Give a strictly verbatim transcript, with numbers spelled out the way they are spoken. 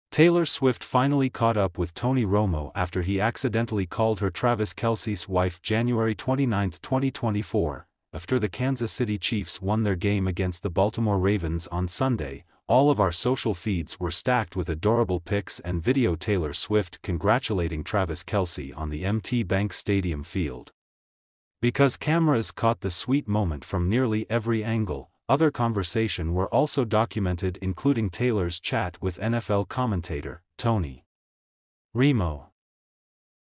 Taylor Swift finally caught up with Tony Romo after he accidentally called her Travis Kelce's wife January twenty-ninth, twenty twenty-four. After the Kansas City Chiefs won their game against the Baltimore Ravens on Sunday, all of our social feeds were stacked with adorable pics and video Taylor Swift congratulating Travis Kelce on the M and T Bank Stadium field. Because cameras caught the sweet moment from nearly every angle, other conversation were also documented, including Taylor's chat with N F L commentator Tony Romo.